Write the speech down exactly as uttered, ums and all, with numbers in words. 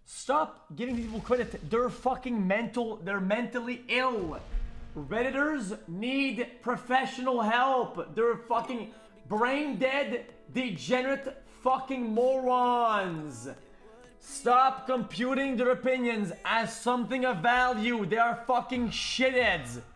Stop giving people credit. They're fucking mental. They're mentally ill. Redditors need professional help. They're fucking brain dead, degenerate fucking morons. Stop computing their opinions as something of value. They are fucking shitheads.